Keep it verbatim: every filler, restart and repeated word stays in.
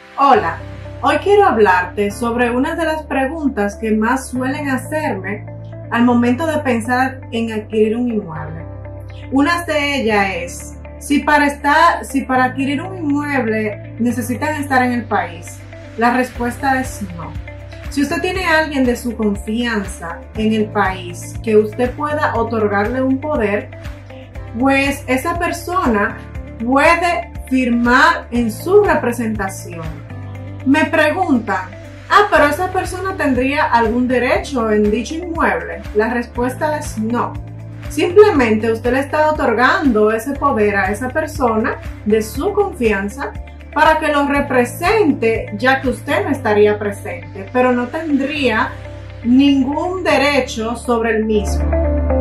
Hola, hoy quiero hablarte sobre una de las preguntas que más suelen hacerme al momento de pensar en adquirir un inmueble. Una de ellas es, si para, estar, si para adquirir un inmueble necesitan estar en el país. La respuesta es no. Si usted tiene a alguien de su confianza en el país que usted pueda otorgarle un poder, pues esa persona puede firmar en su representación. Me preguntan, ah, pero esa persona tendría algún derecho en dicho inmueble. La respuesta es no. Simplemente usted le está otorgando ese poder a esa persona de su confianza para que lo represente, ya que usted no estaría presente, pero no tendría ningún derecho sobre el mismo.